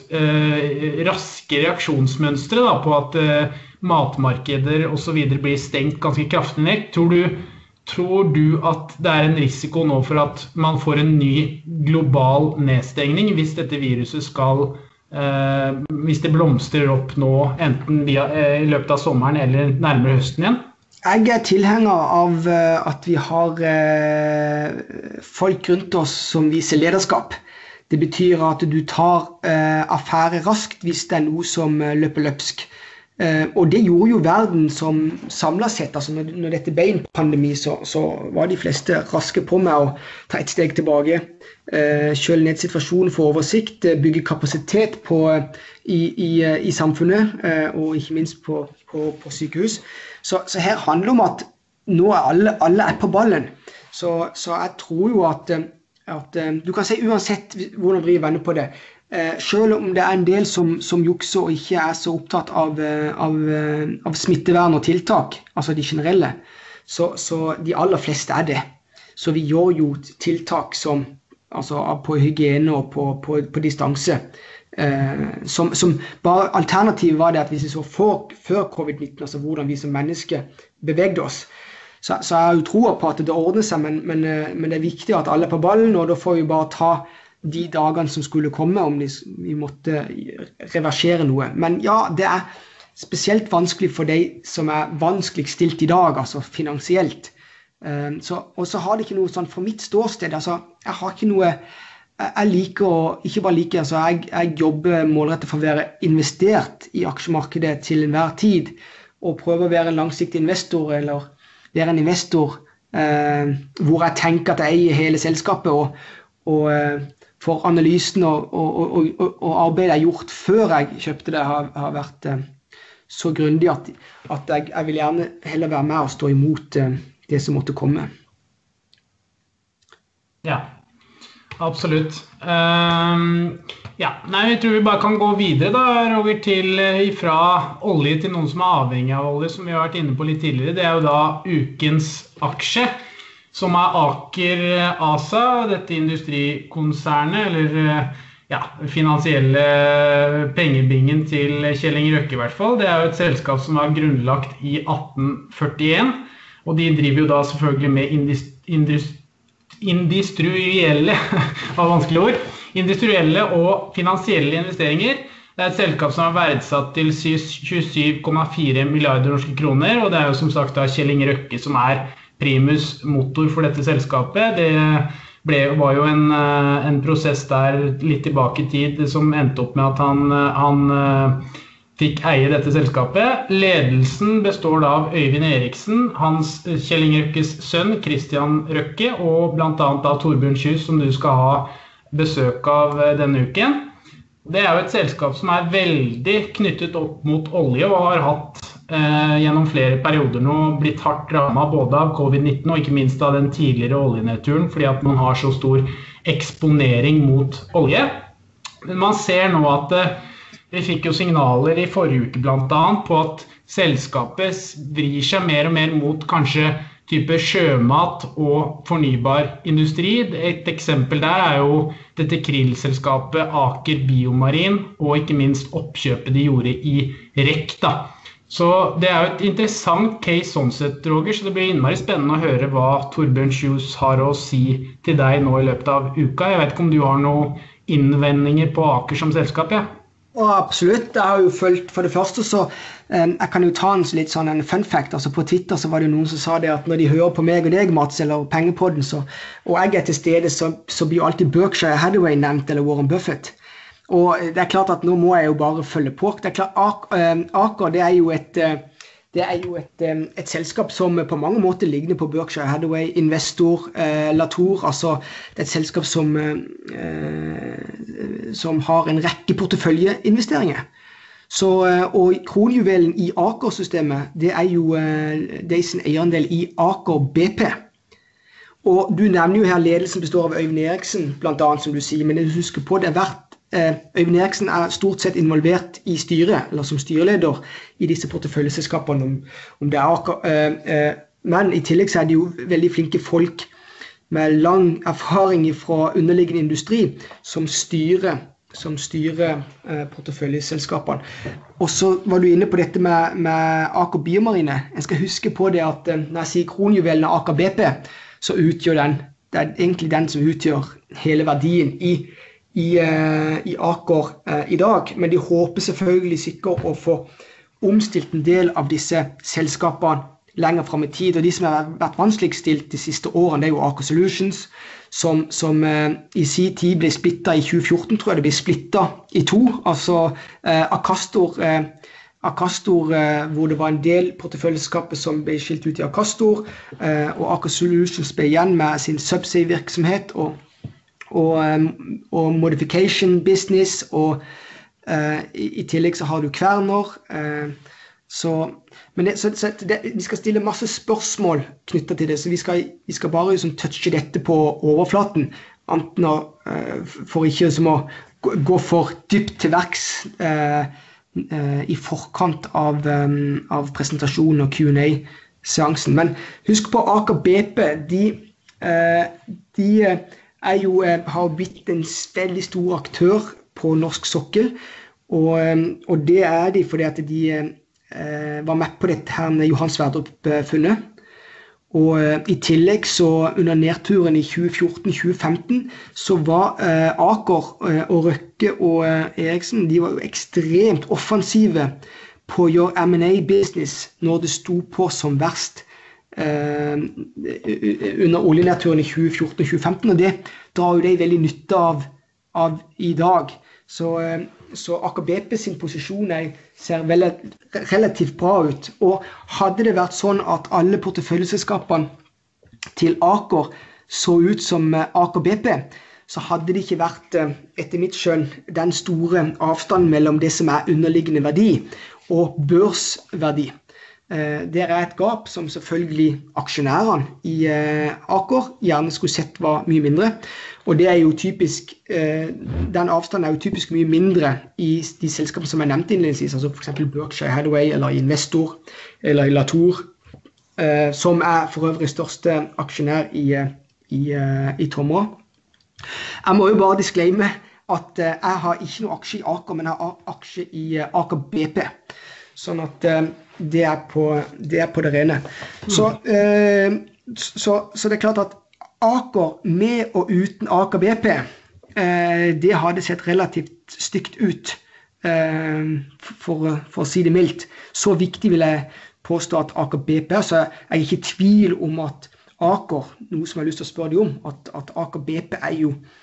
eh, raske reaksjonsmønstre da, på at eh, matmarkeder og så videre blir stengt ganske kraftig ned, tror du, tror du at det er en risiko nå for at man får en ny global nedstengning hvis dette viruset skal, eh, hvis det blomstrer opp nå, enten via, eh, i løpet av sommeren eller nærmere høsten igjen? Jeg er tilhenger av uh, at vi har uh, folk rundt oss som viser lederskap. Det betyr at du tar uh, affære raskt hvis det er noe som uh, løper løpsk. Uh, og det gjorde jo verden som samlet sett. Altså når, når dette ble en pandemi, så, så var de fleste raske på med å ta et steg tilbake. Uh, kjøle ned situasjonen, få oversikt, uh, bygge kapasitet på, uh, i, i, uh, i samfunnet, uh, og ikke minst på, på, på sykehus. Så, så her handler det om at nå er alle, alle er på ballen. Så, så jeg tror jo at at du kan si uansett hvordan vi vender på det, selv om det er en del som, som jukser og ikke er så opptatt av, av, av smittevern og tiltak, altså de generelle, så, så de aller fleste er det. Så vi gjør jo tiltak som, altså på hygiene og på, på, på distanse, som, som bare alternativet var det at hvis vi så for, før covid nitten, altså hvordan vi som mennesker bevegde oss, Så, så jeg har jo troa på at det ordner seg, men, men, men det er viktig at alle er på ballen, og da får vi bare ta de dagene som skulle komme om de, vi måtte reversere noe. Men ja, det er spesielt vanskelig for de som er vanskeligst stilt i dag, altså finansielt. Um, så, og så har det ikke noe sånn for mitt ståsted, altså jeg har ikke noe, jeg, jeg liker å, ikke bare liker, altså jeg, jeg jobber målrettet for å være investert i aksjemarkedet til enhver tid, og prøver å være en langsiktig investor, eller det er en investor eh, hvor jeg tenker at jeg eier hele selskapet, og, og eh, for analysen og, og, og, og, og arbeidet jeg har gjort før jeg kjøpte det har, har vært eh, så grundig at, at jeg, jeg vil gjerne heller være med og stå imot eh, det som måtte komme. Ja, absolutt. Um, ja, nei, jeg tror vi bare kan gå videre da, Roger, til fra olje til noen som er avhengig av olje, som vi har vært inne på litt tidligere. Det er jo da ukens aksje, som er Aker ASA, dette industrikonsernet, eller ja, finansielle pengebingen til Kjell Inge Røkke i hvert fall. Det er jo et selskap som var grunnlagt i atten førtien, og de driver jo da selvfølgelig med industri industrielle, var vanskelig ord, industrielle og finansielle investeringer. Det er et selskap som er verdsatt til tjuesyv komma fire milliarder norske kroner, og det er jo som sagt da Kjell Inge Røkke som er primus motor for dette selskapet. Det ble, var jo en, en prosess der litt tilbake i tid som endte opp med at han, han fikk eie dette selskapet. Ledelsen består da av Øyvind Eriksen, hans Kjell Inge Røkkes sønn, Christian Røkke, og blant annet da Torbjørn Kjus, som du skal ha besøk av denne uken. Det er jo et selskap som er veldig knyttet opp mot olje, og har hatt eh, gjennom flere perioder nå blitt hardt rammet både av covid nitten og ikke minst av den tidligere oljenedturen, fordi at man har så stor eksponering mot olje. Men man ser nå at eh, vi fikk jo signaler i forrige uke blant annet på at selskapet vrir seg mer og mer mot kanskje type sjømat og fornybar industri. Et eksempel der er jo dette krillselskapet Aker Biomarin, og ikke minst oppkjøpet de gjorde i R E C da. Så det er jo et interessant case sånn sett, Roger, så det blir innmari spennende å høre hva Torbjørn Kjus har å si til deg nå i løpet av uka. Jeg vet ikke om du har noen innvendinger på Aker som selskap, ja? Og absolutt, jeg har jo følt, for det første så, um, jeg kan jo ta en litt sånn en fun fact, altså på Twitter så var det jo noen som sa det at når de hører på meg og deg, Mats, eller Pengepodden, så, og jeg er til stede, så, så blir jo alltid Berkshire Hathaway nevnt, eller Warren Buffett. Og det er klart at nå må jeg jo bare følge på. Det er klart, Aker, Aker det er jo et... Det er jo et, et selskap som på mange måter ligner på Berkshire Hathaway, Investor, eh, Latour, altså det er et selskap som, eh, som har en rekke porteføljeinvesteringer. Så, og kronjuvelen i Aker-systemet, det er jo eh, det er sin eierandel i Aker B P. Og du nevner jo her ledelsen består av Øyvind Eriksen, blant annet som du sier, men jeg husker på det er verdt Øyvind Eriksen er stort sett involvert i styret, eller som styreleder i disse porteføljeselskapene, om, om det er Aker. Eh, eh, men i tillegg så er de jo veldig flinke folk med lang erfaring fra underliggende industri som styrer, som styrer eh, porteføljeselskapene. Og så var du inne på dette med, med Aker Biomarine. Jeg skal huske på det at eh, når jeg sier kronjuvelen av Aker B P, så utgjør den, det er egentlig den som utgjør hele verdien i I, uh, i Aker uh, i dag, men de håper selvfølgelig sikkert å få omstilt en del av disse selskapene lenger frem i tid, og de som har vært vanskeligst stilt de siste årene, det er jo Aker Solutions, som, som uh, i sin tid ble splittet i tjue fjorten, tror jeg det ble splittet i to, altså uh, Akastor, uh, Akastor uh, hvor det var en del porteføljeselskaper som ble skilt ut i Akastor, uh, og Aker Solutions ble igjen med sin subsea-virksomhet, og Og, og modification business, og uh, i, i tillegg så har du Kverner. Uh, så, men det, så, så det, vi skal stille masse spørsmål knyttet til det, så vi skal, vi skal bare liksom, touche dette på overflaten, enten å, uh, for ikke som å gå, gå for dypt til verks uh, uh, i forkant av, um, av presentasjonen og Q and A-seansen. Men husk på Aker B P, de, uh, de er jo, eh, har blitt en veldig stor aktør på norsk sokkel, og, og det er de fordi at de eh, var med på dette her med Johan Sverdrup-funnet. Og eh, i tillegg så under nedturen i tjue fjorten tjue femten så var eh, Aker eh, og Røkke og eh, Eriksen, de var jo ekstremt offensive på å gjøre M and A-business når det sto på som verst. Uh, under oljenedturen i tjue fjorten tjue femten, og det drar jo de veldig nytte av, av i dag. Så, uh, så Aker B P sin posisjon er, ser veldig, relativt bra ut. Og hadde det vært sånn at alle porteføljeselskapene til Aker så ut som uh, Aker B P, så hadde det ikke vært, uh, etter mitt skjønn, den store avstanden mellom det som er underliggende verdi og børsverdi. Det er et gap som selvfølgelig aksjonærene i Aker gjerne skulle sett var mye mindre, og det er jo typisk, den avstanden er jo typisk mye mindre i de selskapene som jeg nevnte innledningsvis, altså for eksempel Berkshire Hathaway eller Investor eller Latour, som er for øvrig største aksjonær i, i, i Tomra. Jeg må jo bare disclaime at jeg har ikke noe aksje i Aker, men jeg har aksje i Aker B P. Sånn at uh, det, er på, det er på det rene. Så, uh, så, så det er klart at Aker med og uten Aker B P, uh, det hadde sett relativt stygt ut, uh, for, for å si det mildt. Så viktig vil jeg påstå at Aker B P, så jeg er ikke i tvil om at Aker, noe som jeg har lyst til å spørre deg om, at, at Aker B P er jo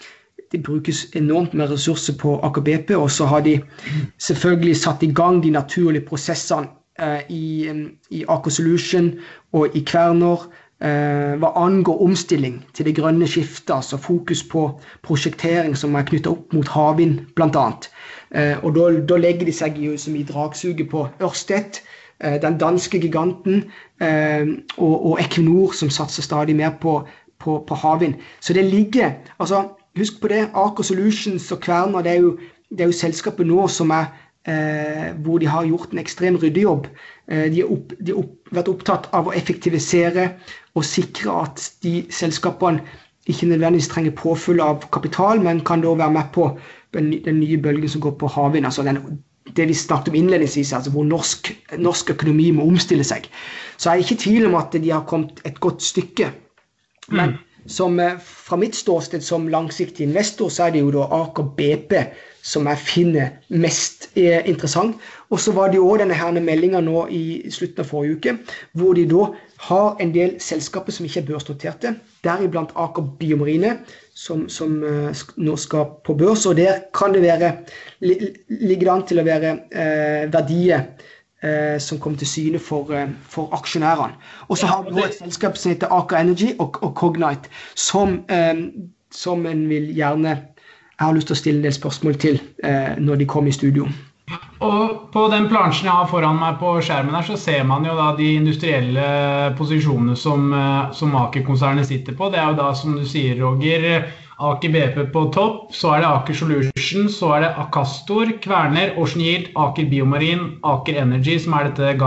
det brukes enormt med ressurser på Aker BP, og så har de selvfølgelig satt i gang de naturlige prosessene eh, i, i Aker Solution og i Kværner, eh, hva angår omstilling til det grønne skiftet, altså fokus på prosjektering som er knyttet opp mot havvind blant annet. Eh, og da, da legger de seg jo som i dragsuget på Ørsted, eh, den danske giganten, eh, og, og Equinor som satser stadig mer på, på, på havvind. Så det ligger, altså husk på det, Aker Solutions og Kværner, det er jo, det er jo selskapet nå som er, eh, hvor de har gjort en ekstrem ryddejobb. Eh, de har opp, de opp, vært opptatt av å effektivisere og sikre at de selskapene ikke nødvendigvis trenger påfyll av kapital, men kan da være med på den, den nye bølgen som går på havvind, altså den, det vi snakket om innledningsvis, altså hvor norsk, norsk økonomi må omstille seg. Så jeg er ikke i tvil om at de har kommet et godt stykke. Men mm. som, fra mitt ståsted som langsiktig investor, så er det jo da Aker BP som jeg finner mest eh, interessant. Og så var det jo også denne her meldingen nå i slutten av forrige uke, hvor de da har en del selskaper som ikke er børsnoterte, deriblant Aker Biomarine, som, som uh, nå skal på børs, og der kan det være, li, ligger det an til å være uh, verdier uh, som kommer til syne for, uh, for aksjonærene. Og så har vi et selskap som heter Aker Energy og, og Cognite, som, um, som en vil gjerne, jeg har lyst til å stille en del spørsmål til uh, når de kommer i studio. Og på den plansjen jeg har foran meg på skjermen her, så ser man jo da de industrielle posisjonene som, som Aker-konsernet sitter på. Det er jo da, som du sier, Roger, Aker B P på topp, så er det Aker Solution, så er det Akastor, Kværner, Ocean Yield, Aker Biomarine, Aker Energy, som er dette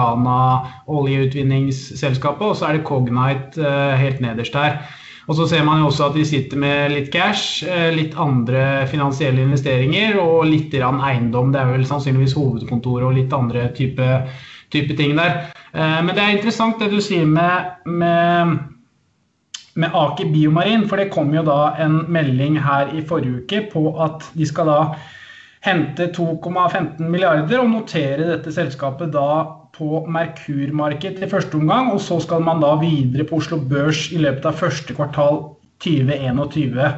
Ghana-oljeutvinningsselskapet, og så er det Cognite uh, helt nederst der. Og så ser man jo også at de sitter med litt cash, litt andre finansielle investeringer og litt eiendom. Det er vel sannsynligvis hovedkontor og litt andre type, type ting der. Men det er interessant det du sier med, med, med Aker Biomarine, for det kom jo da en melding her i forrige uke på at de skal da hente to komma femten milliarder og notere dette selskapet da på Merkur-marked i første omgang, og så skal man da videre på Oslo Børs i løpet av første kvartal tjue enogtyve.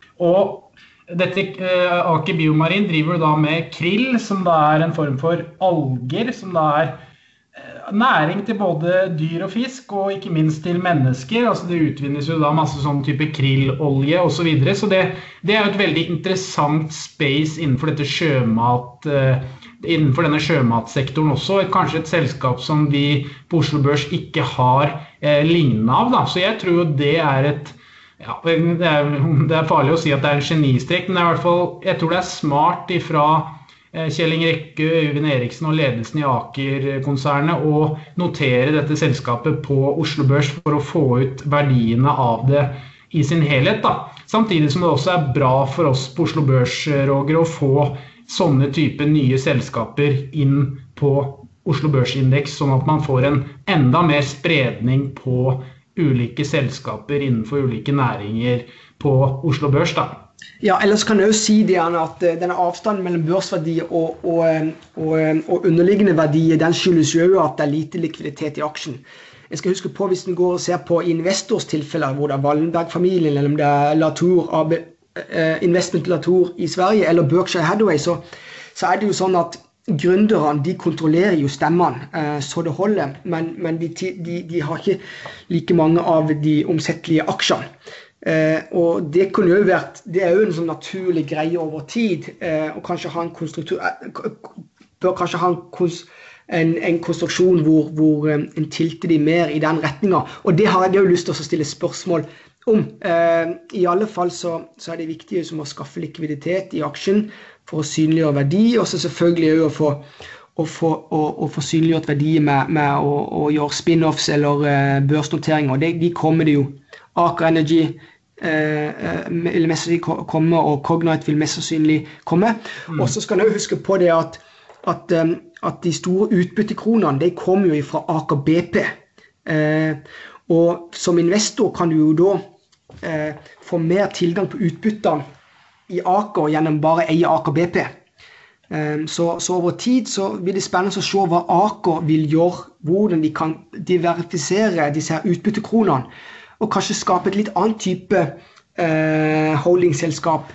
Og dette uh, Aker Biomarine driver da med krill, som da er en form for alger, som da er uh, næring til både dyr og fisk, og ikke minst til mennesker. Altså det utvinnes jo da masse sånn type krillolje og så videre, så det, det er jo et veldig interessant space innenfor dette sjømat, uh, innenfor denne sjømatsektoren også, kanskje et selskap som vi på Oslo Børs ikke har eh, lignende av. Da. Så jeg tror jo det er et, ja, det er, det er farlig å si at det er en genistrek, men det er i hvert fall, jeg tror det er smart ifra eh, Kjell Inge Røkke, Øyvind Eriksen og ledelsen i Aker-konsernet å notere dette selskapet på Oslo Børs for å få ut verdiene av det i sin helhet. Da. Samtidig som det også er bra for oss på Oslo Børs, Roger, å få sånne type nye selskaper inn på Oslo Børsindeks, sånn at man får en enda mer spredning på ulike selskaper innenfor ulike næringer på Oslo Børs. Da. Ja, ellers kan jeg jo si det at denne avstanden mellom børsverdi og, og, og, og underliggende verdi, den skyldes jo at det er lite likviditet i aksjen. Jeg skal huske på hvis vi går og ser på investorstilfeller, hvor det er Wallenberg-familien, eller om det er Latour, A B, Investment Latour i Sverige, eller Berkshire Hathaway, så, så er det jo sånn at gründerne, de kontrollerer jo stemmene, eh, så det holder, men, men de, de, de har ikke like mange av de omsettelige aksjene. Eh, og det kunne jo vært, det er jo en sånn naturlig greie over tid, eh, og kanskje ha en konstruktur, eh, bør kanskje ha en konstruktur, En, en konstruksjon hvor, hvor um, en tilter de mer i den retningen. Og det har jeg jo lyst til å stille spørsmål om. Uh, I alle fall så, så er det viktig som å skaffe likviditet i aksjen for å synliggjøre verdi, og så selvfølgelig å få, å få, å, å få synliggjort verdi med, med å, å gjøre spin-offs eller uh, børsnoteringer. De, de kommer det jo. Aker Energy uh, vil mest sannsynlig komme, og Cognite vil mest sannsynlig komme. Mm. Og så skal jeg huske på det at At, um, at de store utbyttekronene, de kommer jo fra Aker B P. Eh, og som investor kan du jo da eh, få mer tilgang på utbyttene i Aker gjennom bare eie Aker B P. Eh, så, så over tid så blir det spennende å se hva Aker vil gjøre, hvordan de kan diversifisere disse her utbyttekronene, og kanskje skape et litt annet type eh, holdingselskap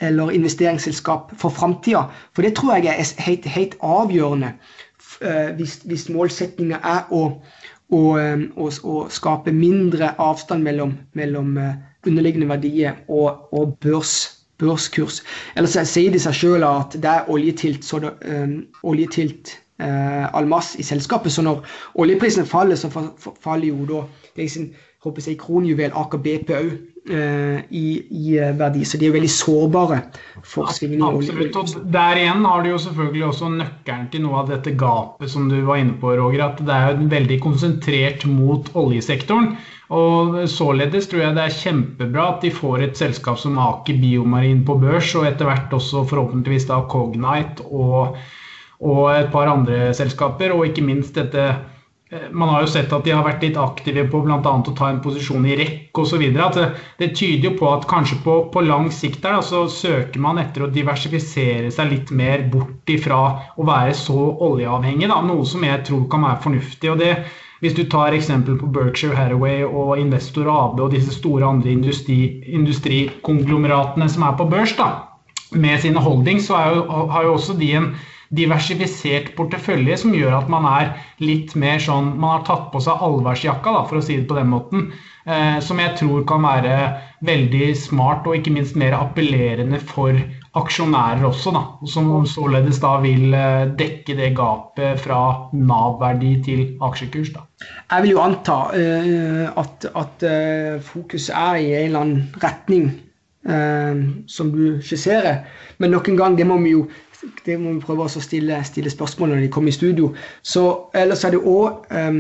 eller investeringsselskap for fremtiden. For det tror jeg er helt, helt avgjørende hvis, hvis målsetningen er å, å, å, å skape mindre avstand mellom, mellom underliggende verdier og, og børs, børskurs. Ellers sier de seg selv at det er oljetilt, så det, um, oljetilt Uh, almas i selskapet, så når oljeprisen faller, så faller jo da det er sin, håper jeg, kronjuvel Aker B P også, uh, i, i verdi, så de er veldig sårbare for svingende olje. Absolutt, og der igjen har du jo selvfølgelig også nøkkelen til noe av dette gapet som du var inne på, Roger, at det er jo veldig konsentrert mot oljesektoren, og således tror jeg det er kjempebra at de får et selskap som Aker Biomarin på børs, og etter hvert også forhåpentligvis da Cognite og og et par andre selskaper, og ikke minst dette, man har jo sett at de har vært litt aktive på blant annet å ta en posisjon i rekk og så videre, at det, det tyder jo på at kanskje på, på lang sikt der, da, så søker man etter å diversifisere seg litt mer bort ifra å være så oljeavhengig, da, noe som jeg tror kan være fornuftig, og det, hvis du tar eksempel på Berkshire Hathaway og Investor A B og disse store andre industri, industrikonglomeratene som er på børs da, med sine holdings, så er jo, har jo også de en diversifisert portefølje som gjør at man er litt mer sånn, man har tatt på seg allværsjakka da, for å si det på den måten, eh, som jeg tror kan være veldig smart og ikke minst mer appellerende for aksjonærer også da, som således da vil eh, dekke det gapet fra N A V-verdi til aksjekurs da. Jeg vil jo anta uh, at, at uh, fokus er i en eller annen retning uh, som du skisserer, men nok en gang, det må vi jo det må vi prøve å stille, stille spørsmål når de kommer i studio. Så, ellers er det også um,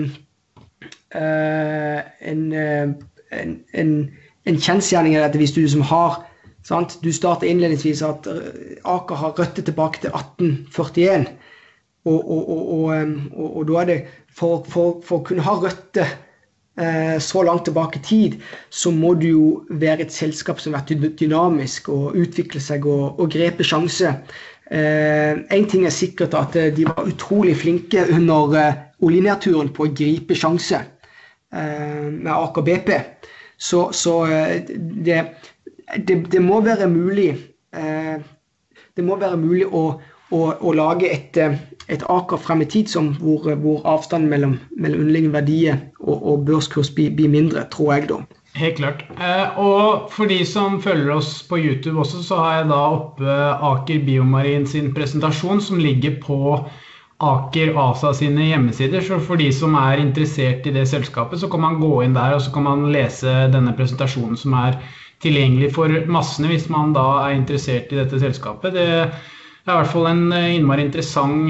uh, en, uh, en, en, en kjensgjerning av dette hvis du som har, sant? Du starter innledningsvis at Aker har røttet tilbake til atten førtien, og, og, og, og, um, og, og da er det, for, for, for å kunne ha røttet uh, så langt tilbake i tid, så må du jo være et selskap som er dynamisk og utvikle seg og, og grepe sjanse. Uh, en ting er sikkert at uh, de var utrolig flinke under uh, oljenedturen på å gripe sjanse uh, med Aker B P. Så, så uh, det, det, det må være mulig, uh, det må være mulig å, å, å lage et, et Aker frem i tid som, hvor, hvor avstanden mellom, mellom underliggende verdier og, og børskurs blir, blir mindre, tror jeg da. Helt klart. Eh, og for de som følger oss på YouTube også, så har jeg da oppe Aker Biomarin sin presentasjon som ligger på Aker ASA sine hjemmesider. Så for de som er interessert i det selskapet, så kan man gå inn der og så kan man lese denne presentasjonen som er tilgjengelig for massene hvis man da er interessert i dette selskapet. Det Det er i hvert fall en innmari interessant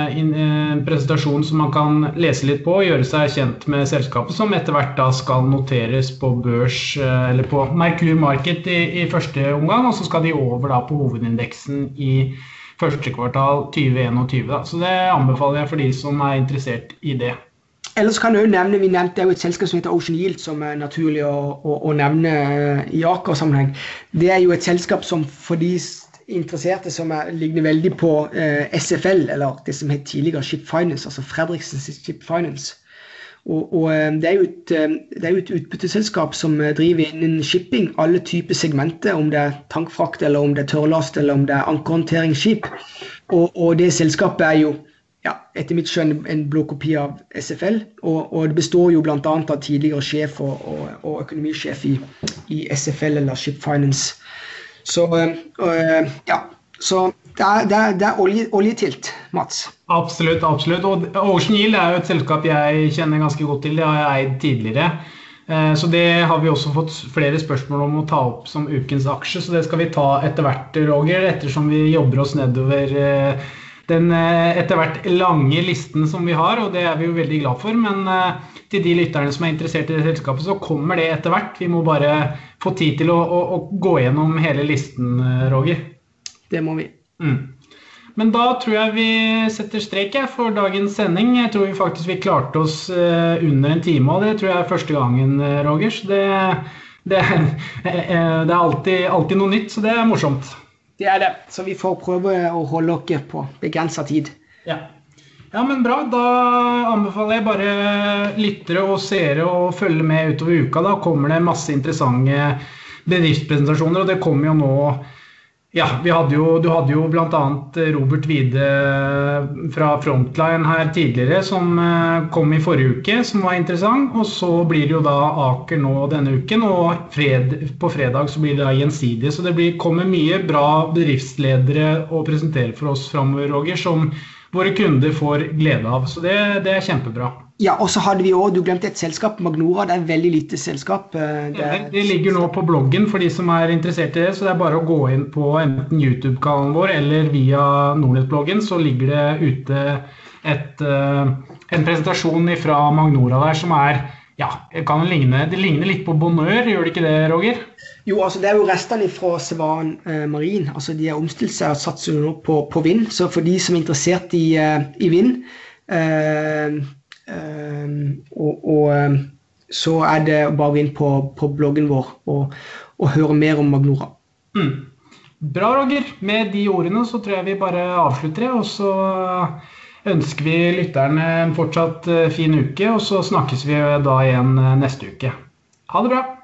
presentasjon som man kan lese litt på og gjøre seg kjent med selskapet som etter hvert da skal noteres på børs eller på Merkur Market i, i første omgang, og så skal de over da på hovedindeksen i første kvartal tjue tjueen da. Så det anbefaler jeg for de som er interessert i det. Ellers kan jeg jo nevne, vi nevnte jo et selskap som heter Ocean Yield, som er naturlig å, å, å nevne i Aker-sammenheng. Det er jo et selskap som for de interesserte som er, ligner veldig på eh, S F L, eller det som het tidligere Ship Finance, altså Fredriksens Ship Finance. Og, og det er jo et, det er jo et utbytteselskap som driver innen shipping, alle typer segmenter, om det er tankfrakt, eller om det er tørrlast, eller om det er ankerhåndteringsskip. Og, og det selskapet er jo, ja, etter mitt skjønn, en blå kopi av S F L, og, og det består jo blant annet av tidligere sjef og, og, og økonomisjef i, i S F L eller Ship Finance. Så, uh, ja, så det er, det er, det er olje, oljetilt, Mats. Absolutt, absolutt. Og Ocean Yield er jo et selskap jeg kjenner ganske godt til. Det har jeg eid tidligere. Uh, så det har vi også fått flere spørsmål om å ta opp som ukens aksje. Så det skal vi ta etter hvert, Roger, ettersom vi jobber oss nedover uh, den uh, etter hvert lange listen som vi har. Og det er vi jo veldig glad for. Men uh, til de lytterne som er interessert i det selskapet, så kommer det etter hvert. Vi må bare få tid til å, å, å gå gjennom hele listen, Roger. Det må vi. Mm. Men da tror jeg vi setter strek for dagens sending. Jeg tror vi faktisk vi klarte oss uh, under en time, og det tror jeg er første gangen, Roger. Så det, det, det er alltid, alltid noe nytt, så det er morsomt. Det er det, så vi får prøve å holde dere på begrenset tid. Ja. Ja, men bra. Da anbefaler jeg bare lyttere og seere å følge med utover uka. Da kommer det masse interessante bedriftspresentasjoner, og det kommer jo nå Ja, vi hadde jo, du hadde jo blant annet Robert Wide fra Frontline her tidligere, som kom i forrige uke, som var interessant. Og så blir det jo da Aker nå denne uken, og fred, på fredag så blir det da Gjensidige. Så det blir, kommer mye bra bedriftsledere å presentere for oss fremover, Roger, som våre kunder får glede av. Så det, det er kjempebra. Ja, og så hadde vi også, du glemte et selskap, Magnora, det er et veldig lite selskap. Det, det, det ligger nå på bloggen for de som er interessert i det, så det er bare å gå inn på enten YouTube-kanalen vår eller via Nordnet-bloggen, så ligger det ute et, en presentasjon fra Magnora der som er, ja, kan ligne, det ligner litt på Bonheur, gjør det ikke det, Roger? Jo, altså det er jo restene fra Sevan eh, Marin, altså de har omstilt seg og satser nå på, på vind, så for de som er interessert i, uh, i vind, eh, Uh, og, og uh, så er det bare inn på, på bloggen vår og, og høre mer om Magnora. Mm. Bra, Roger. Med de ordene så tror jeg vi bare avslutter det, og så ønsker vi lytterne en fortsatt fin uke, og så snakkes vi da igjen neste uke. Ha det bra!